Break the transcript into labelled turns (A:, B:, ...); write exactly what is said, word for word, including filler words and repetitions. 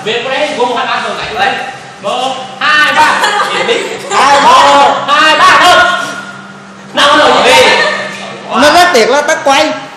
A: Việt qua đây, một hai ba rồi lại đây. Một hai ba.
B: Hai ba.
A: Hai ba thôi. Năm rồi gì?
B: Nó rất tiệt là tắt quay.